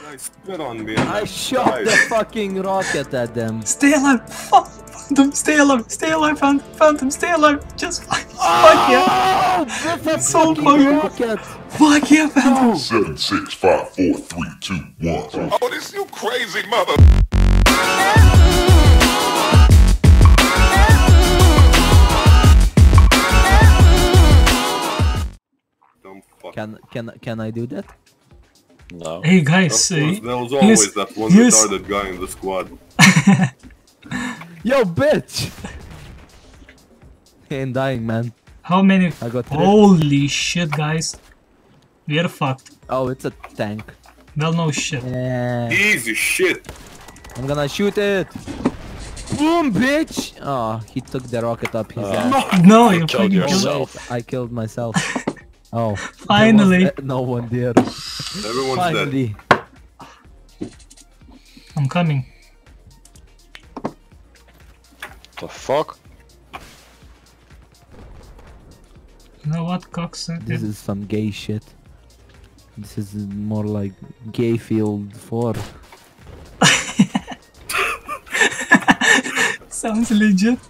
I spit on me. I shot the fucking rocket at them. Stay alive! Fuck! Phantom, stay alive! Stay alive, Phantom! Phantom, stay alive! Just fuck yeah! Oh, the So fucking fucking- rocket! Fuck yeah, Phantom! 7, 6, 5, 4, 3, 2, 1. Oh, this you crazy mother. Dumb fuck. Can I do that? No. Hey Of guys, course, there was here's- always that one here's- retarded guy in the squad. Yo, bitch! He ain't dying, man. how many? I got three. Holy shit, guys! We are fucked. Oh, it's a tank. Well, no shit. Easy shit. I'm gonna shoot it. Boom, bitch! Oh, he took the rocket up his ass. No, you killed fucking yourself. killed. Wait, I killed myself. Oh. Finally. there was no one there. Everyone's dead. Finally. I'm coming. The fuck? You know what, Cox? This is some gay shit. This is more like gay field 4. Sounds legit.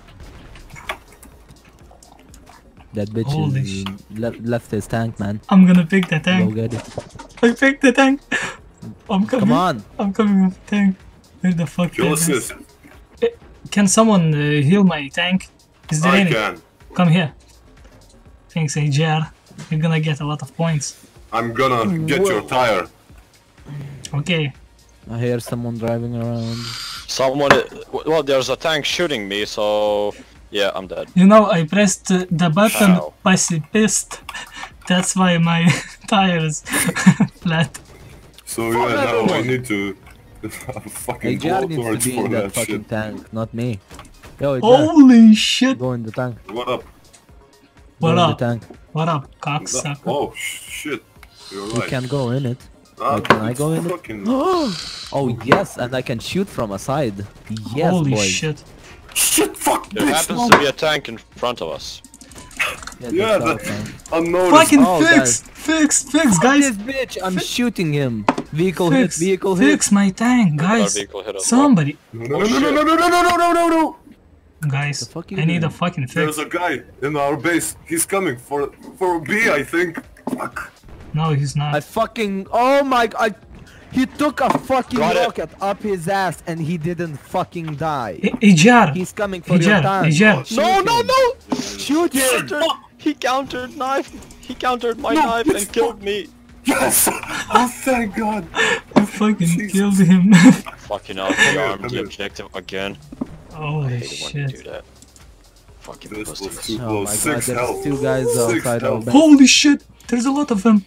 That bitch Holy is left his tank, man. I'm gonna pick the Go tank. get it. I picked the tank. I'm coming. Come on. I'm coming with the tank. Where the fuck Kill is this? assist. Can someone heal my tank? Is there I any? can. Come here. Thanks, AJR. You're gonna get a lot of points. I'm gonna get your tire. Okay. I hear someone driving around. Someone. Well, there's a tank shooting me, so. Yeah, I'm dead. You know, I pressed the button Ow. pacifist. That's why my tire is flat. So yeah, now I need to fucking AJR blow needs to torch be for in that that fucking shit. tank, not me. Yo, AJR, Holy shit! go in the tank. What up? What Go in up? the tank. What up, cocksucker? Oh shit. You're You right. can go in it. Ah, can I go in it? fucking... Oh yes, and I can shoot from a side. Yes, Holy boys. shit. Shit, fuck, There bitch, happens to be a tank in front of us. Yeah, that's that- out, man. unnoticed. Fucking Oh, fix, Guys, guys! this bitch, I'm shooting him. Vehicle hit, Fix, vehicle hit. fix my tank, Our guys! vehicle hit us. Somebody! No, no, no, no, no, no, no, no, no, no, no! Guys, The fuck you I need doing? a fucking There's fix. a guy in our base. He's coming for B, I think. Fuck. No, he's I not. fucking, oh my god, he took a fucking Got it. rocket up his ass and he didn't fucking die. AJR! He's coming for your AJR! tank. AJR! No, no, no! Shoot him! He countered knife. He countered my knife and killed me. Yes! Oh, thank God. I fucking killed him. Fucking hell, we armed the objective again. I Holy hate it when you do shit. that. Fucking This was pussies. too Oh close. my god, 6 there's health. 2 guys 6 outside our health. base. Holy shit! There's a lot of them.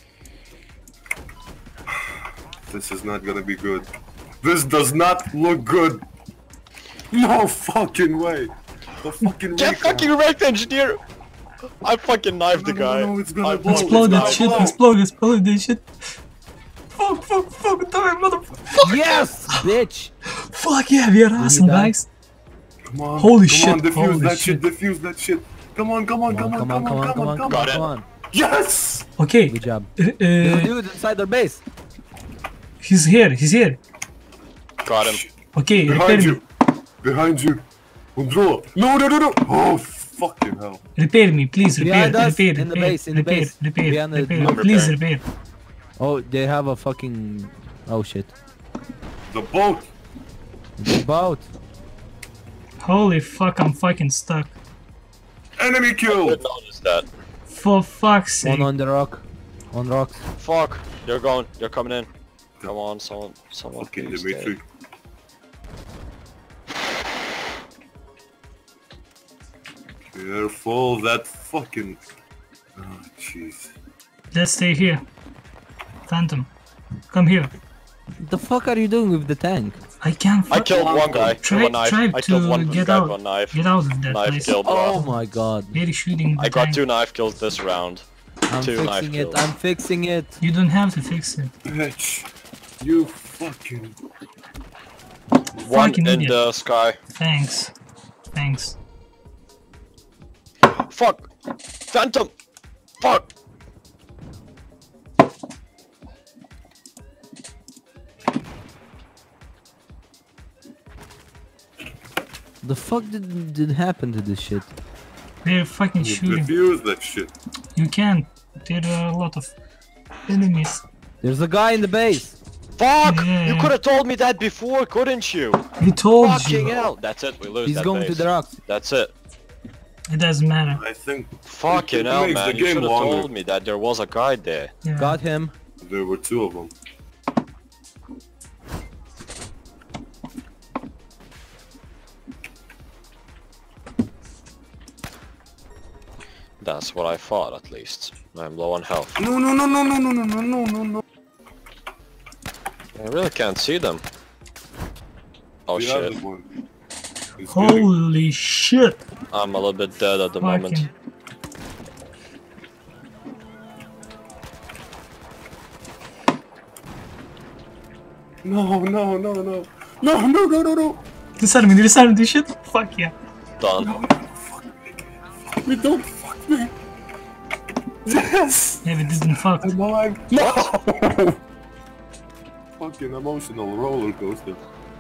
This is not gonna be good. This does not look good. No fucking way. The fucking Get recon. fucking wrecked, engineer! I fucking knifed the No, guy. no, it's gonna I blow. Explode it's that gonna shit, blow. explode that shit. Fuck, die, motherfucker. Yes, bitch! Fuck yeah, we are awesome, die? guys. Come on. Holy come shit, on, defuse holy that shit. shit. Defuse that shit. Come on, come on, come on, come on, come on, come Got on. it. come on. Yes! Okay, Good job. There's a uh, dude inside their base. he's here, he's here. Got him. Okay, repair Behind me, you. Behind you. Control. No, no, no, no. Oh, fucking hell. repair me, please, repair, Behind us, repair, in the repair, base, in the repair, base. repair, Behind the- repair, I'm please repairing. repair. Oh, they have a fucking... Oh shit. The boat. The boat. Holy fuck, I'm fucking stuck. Enemy I killed. didn't notice that. For fuck's sake. One on the rock. On rocks. Fuck. You're going. You're coming in. Come on, someone. Fucking please Dimitri. stay. Careful, that fucking... Oh, jeez. Let's stay here. Phantom, come here. The fuck are you doing with the tank? I can't I killed one guy with Try, a knife. try I killed to one get guy out. with a knife. Get out of that Knife place. killed Oh one. my god. Very shooting the I got tank. 2 knife kills this round. I'm 2 knife fixing it. kills. I'm fixing it. You don't have to fix it. Bitch. You fucking... One Fucking in idiot. the sky. Thanks. Thanks. Fuck! Phantom! Fuck! The fuck did happen to this shit? They're fucking You shooting. refuse that shit. You can't. There are a lot of enemies. There's a guy in the base. Fuck! Yeah. You could have told me that before, couldn't you? We told Fucking you. hell! That's it. We lose He's that going base. to the rocks. That's it. It doesn't matter. I think Fucking it hell, makes man! the You game should have longer. told me that there was a guy there. Yeah. Got him. There were two of them. That's what I thought, at least. I'm low on health. No, no, no, no, no, no, no, no, no, no, no. I really can't see them. Oh The shit! other one. He's getting- Holy shit! I'm a little bit dead at the moment. Fucking. No, no, no, no. No, no, no, no, no. Disarm this shit? Fuck yeah. Done. Me, don't fuck me. Yes. Yeah, we didn't fuck. I'm alive. No. Fucking emotional roller coaster.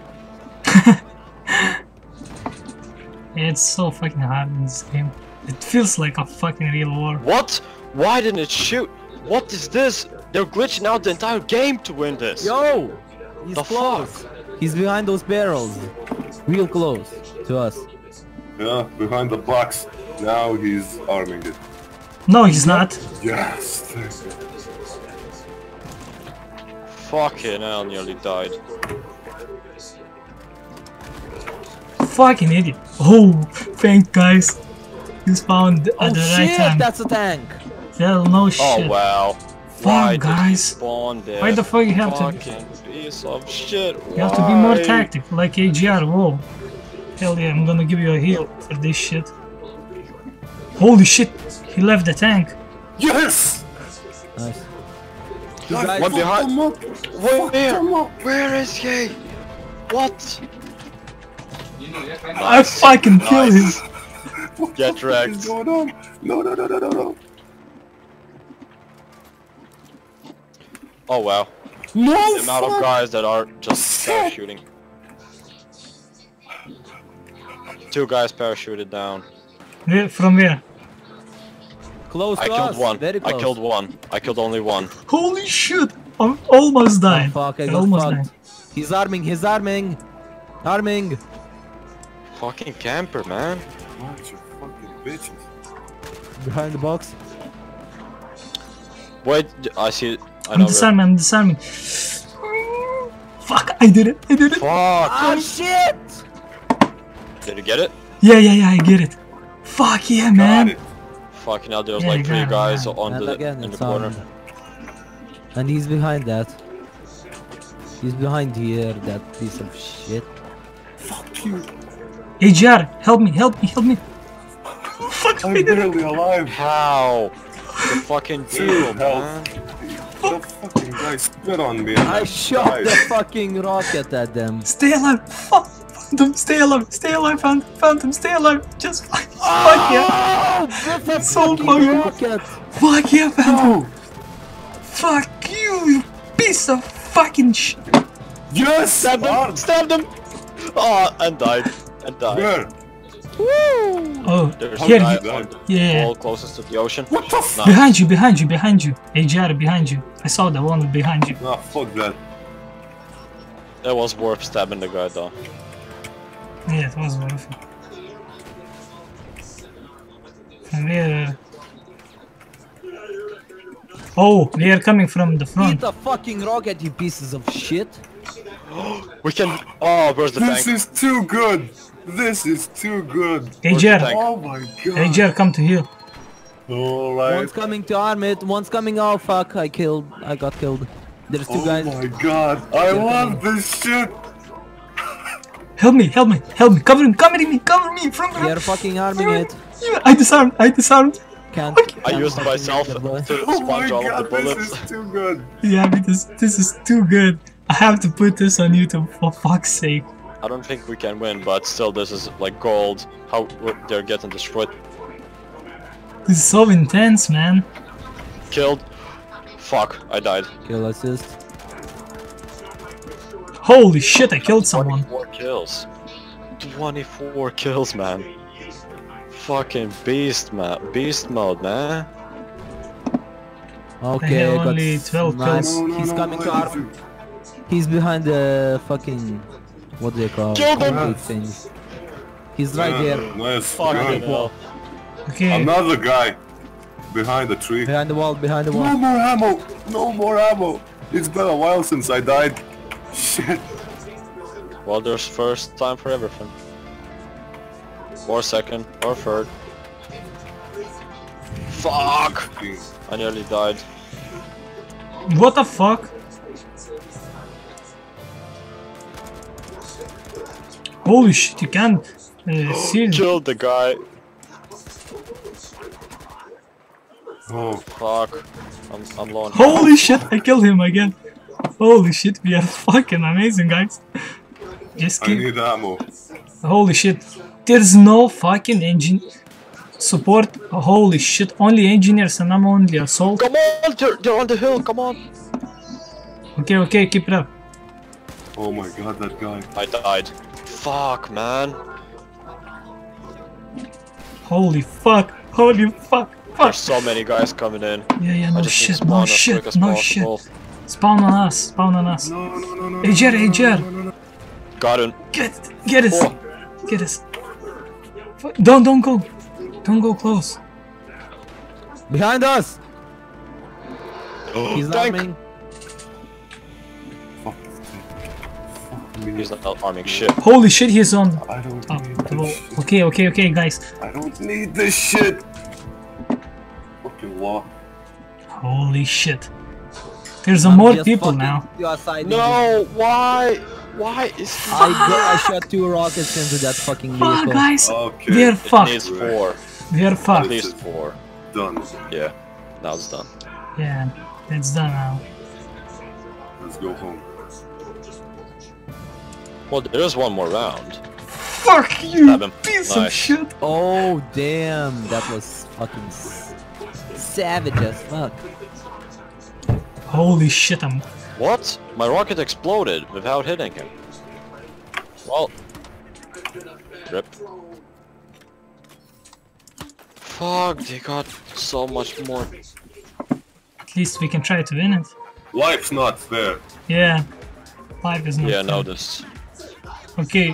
It's so fucking hard in this game. It feels like a fucking real war. What? Why didn't it shoot? What is this? They're glitching out the entire game to win this. Yo! He's The close. He's behind those barrels. Real close to us. Yeah, behind the box. Now he's arming it. No, he's not. Yes. Fucking hell, nearly died. Fucking idiot. Oh, thank guys. He's found at Oh the right shit, time. that's a tank. Hell no Oh shit. wow. Fuck, Why guys. did he spawn there? Why the fuck you have to? Fucking piece of shit. You have to be more Why? tactic, like AGR. Whoa. Hell yeah, I'm gonna give you a heal for this shit. Holy shit, he left the tank. Yes. Nice. Guys, One behind. them up. Fuck them up. Where is he? What? I fucking killed him. What Get the fuck wrecked. is going on? No, no, no, no, no, no. Oh wow. No. The amount of fuck. guys that are just parachuting. Two guys parachuted down. From where? Close to I killed us. one. Very I close. killed one. I killed only one. Holy shit! I almost Oh, died. fuck, I I got almost fucked. died. He's arming, he's arming. Arming. Fucking camper, man. Bunch of fucking bitches. Behind the box. Wait, I see. I I'm know. disarming, I'm disarming. Fuck, I did it, I did it. Fuck! Oh shit! Did you get it? Yeah, yeah, yeah, I get it. Fuck yeah, Got man. it. Fucking hell, there's Yeah, like you three got it, guys yeah. on And the again, in the it's corner. armed. And he's behind that. He's behind here, that piece of shit. Fuck you. AGR, help me, help me, help me. Fuck, I I'm did it. barely alive. How? The fucking Dude, deal, help. man. The fucking guy spit on me. and I shot died. the fucking rocket at them. Stay alive. Fuck. Phantom, stay alive. Stay alive, Phantom. Phantom, stay alive. Just fuck yeah. That's So fucking fucking- rocket. Fuck yeah, Phantom. No. Fuck you, you piece of fucking shit. Yes. Stabbed him! Hard. Stabbed him! Oh, and died. And died. Where? Oh, There's here, a guy you, on the yeah. wall closest to the ocean. What the f? Nah. Behind you, behind you, behind you. AGR, behind you. I saw the one behind you. Nah, fuck that. It was worth stabbing the guy though. Yeah, it was worth it. From where? Oh, they are coming from the Eat front. the fucking rocket, you pieces of shit. We can. Oh, where's the This tank? is too good. This is too good. AGR, tank? Oh my god. AGR, come to here. Alright. One's coming to arm it, one's coming. Oh fuck, I got killed. There's two Oh guys. my god. I love this shit. Help me, help me, help me. Cover me from They're fucking arming it. Yeah, I disarmed. Can't. I can't used fucking myself get the boy. to Oh my sponge all of god, the bullets. this is too good. Yeah, this is too good. I have to put this on YouTube for fuck's sake. I don't think we can win, but still, this is like gold. How they're getting destroyed. This is so intense, man. Killed. Fuck, I died. Kill assist. Holy shit, I killed someone. 24 kills. 24 kills, man. Fucking beast, man. Beast mode, man. Okay, have got only 12 nice. kills. He's coming to our. He's behind the fucking. What do they call? Kill them! concrete thing. He's right here. Nice. Fucking Good. hell. Okay. Another guy behind the tree. Behind the wall. Behind the No wall. more ammo! No more ammo! It's been a while since I died. Shit. Well, there's first time for everything. Or second, or third. Fuck! I nearly died. What the fuck? Holy shit, you can't see it. Killed the guy. Oh, Fuck. I'm low on Holy shit, I killed him again. Holy shit, we are fucking amazing, guys. Just I keep. need ammo. Holy shit. There's no fucking engine support. Holy shit, only engineers and I'm only assault. Come on! They're on the hill, come on! Okay, okay, keep it up. Oh my god, that guy. I died. Fuck, man. Holy fuck, holy fuck, fuck. There's so many guys coming in. Yeah, I no just need to shit, no spawn as quick shit, as no possible. shit. Spawn on us, spawn on us. No, no, no, no. Hey, Jer, hey, Jer. Got him. Get us, Oh. get us. Don't go close. Behind us. He's Tank. arming. Fuck. He's not arming shit. Holy shit, he's on. I don't Oh, need well, this shit. okay, guys. I don't need this shit. Fucking law. Holy shit. There's I'm more just people fucking now. suiciding. No! Why? Why is he... I shot 2 rockets into that fucking Fuck, vehicle. guys. Okay. We are It fucked. needs 4. We are At fucked. least 4. Done. Yeah. Now it's done. Yeah, it's done now. Let's go home. Well, there is one more round. Fuck you, Stab him. piece of Nice. shit. Oh damn, that was fucking savage as fuck. Holy shit, I'm. What? My rocket exploded without hitting him. Well... Rip. Fuck, they got so much more. At least we can try to win it. Life's not fair. Yeah. Life is not Yeah, fair. noticed. Okay.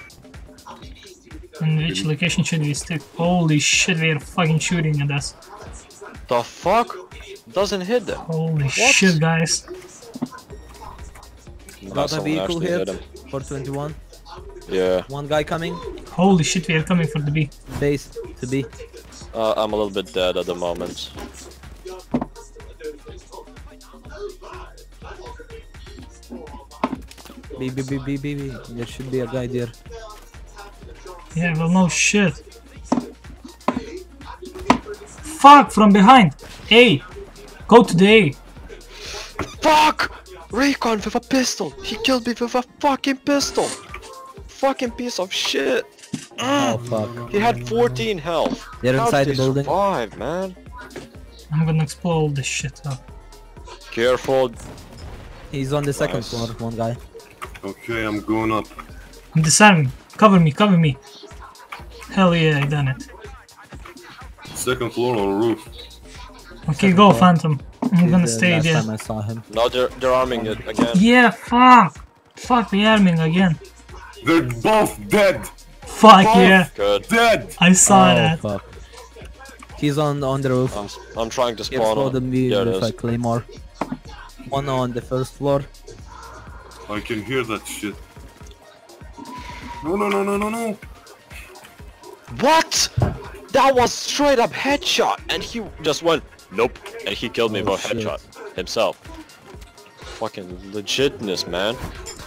And which location should we stick? Holy shit, they are fucking shooting at us. The fuck? Doesn't hit them. Holy shit, guys. Got a Someone vehicle actually hit hit him. for 21. Yeah. One guy coming. Holy shit, we are coming for the B. Base to B. I'm a little bit dead at the moment. B. There should be a guy there. Yeah, well, no shit. Fuck, from behind. A. Go to the A. Fuck! Recon with a pistol! He killed me with a fucking pistol! Fucking piece of shit! Oh fuck. He had 14 health. They're How inside did the he building. survive, man? I'm gonna explode this shit up. Careful. He's on the second Nice. floor, one guy. Okay, I'm going up. I'm disarming. Cover me, cover me. Hell yeah, I done it. Second floor on roof. Okay, go, Phantom. I'm gonna This is the stay last there. time I saw him. No, they're arming it again. Yeah, fuck! Fuck, we arming again. They're both dead. Fuck Both yeah, Good. dead. I saw Oh that. fuck. He's on the roof. I'm trying to spawn Explode on. me There it with a is. claymore. One on the first floor. I can hear that shit. No, no, no, no, no, no. What? That was straight up headshot, and he just went nope, and he killed me Oh, with a shit. headshot himself. Fucking legitness, man.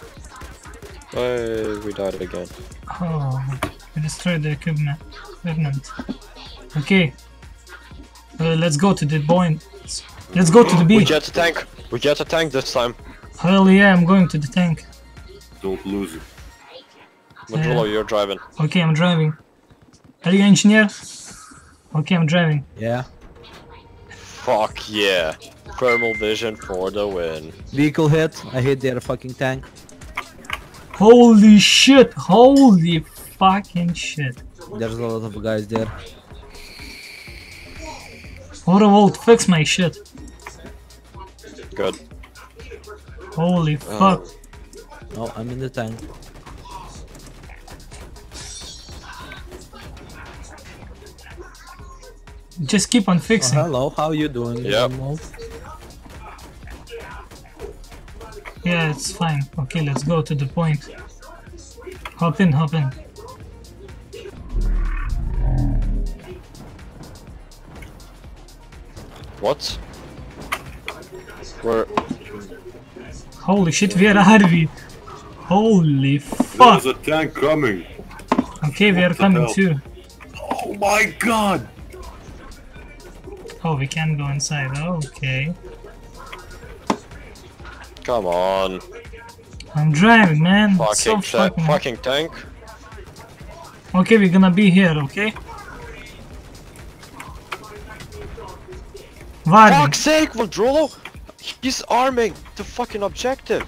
Hey, we died again. Oh, we destroyed the equipment. Okay. Let's go to the point. Let's go to the We B. get a tank. We get a tank this time. Hell yeah, I'm going to the tank. Don't lose it. Madrullo, you're driving. Okay, I'm driving. Are you engineer? Okay, I'm driving. Yeah. Fuck yeah. Thermal vision for the win. Vehicle hit. I hit their fucking tank. Holy shit! Holy fucking shit. There's a lot of guys there. Autovolt, fix my shit. Good. Holy fuck. Oh, I'm in the tank. Just keep on Oh, fixing. hello, how you doing? Yep. Mo? Yeah, it's fine. Okay, let's go to the point. Hop in, hop in. What? Where? Holy shit, where are we? Holy fuck. There's a tank coming. Okay, we are What the coming hell? too. Oh my god! Oh, we can go inside. Okay. Oh, Come on. I'm driving, man. Fucking So fucking. fucking tank. Okay, we're gonna be here, okay? Vardy. Fuck's sake, Vandrolo! He's arming the fucking objective.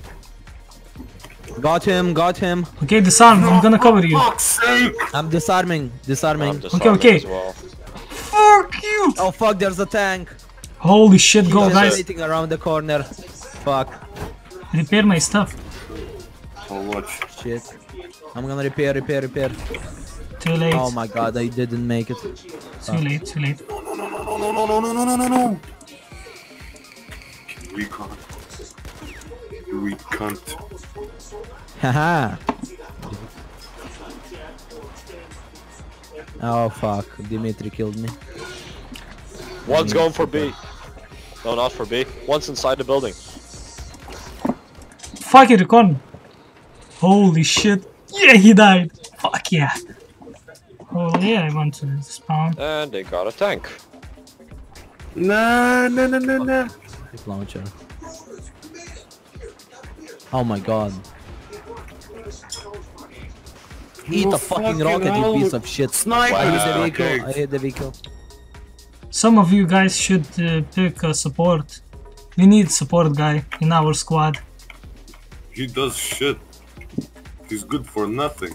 Got him, got him. Okay, disarm. I'm gonna cover you. Fuck's sake! I'm disarming, disarming. I'm disarming okay. as well. Fuck you! Oh fuck, there's a tank. Holy shit, go He's guys. waiting around the corner. Fuck. Repair my stuff. How much? Shit. I'm gonna repair. Too late. Oh my god, I didn't make it. Too late, too late. No. We can't. We can't. Haha. Oh fuck, Dimitri killed me. One's going for B. No, not for B. One's inside the building. Fuck it, Recon. Holy shit. Yeah, he died. Fuck yeah. Oh yeah, I want to spawn. And they got a tank. Nah. His launcher. Oh my god. Eat No a fucking rocket, you hell. piece of shit. Sniper! I hit the Wow. vehicle. Okay. I hit the vehicle. Some of you guys should pick a support. We need support guy in our squad. He does shit. He's good for nothing.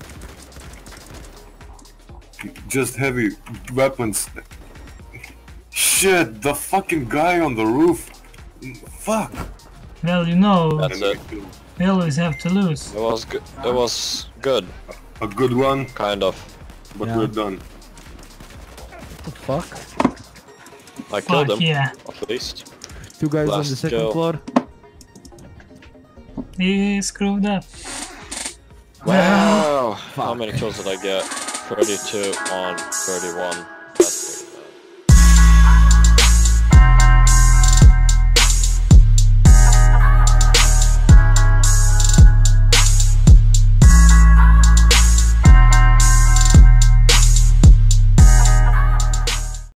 Just heavy weapons. Shit, the fucking guy on the roof. Fuck. Well, you know, That's it. we always have to lose. It was good. It was good, A good one, kind of. but Yeah. we're done. What the fuck? I killed Fuck him, yeah. at least. Two guys on the Last second kill. floor. He screwed up. Wow! How many kills did I get? 32 on 31.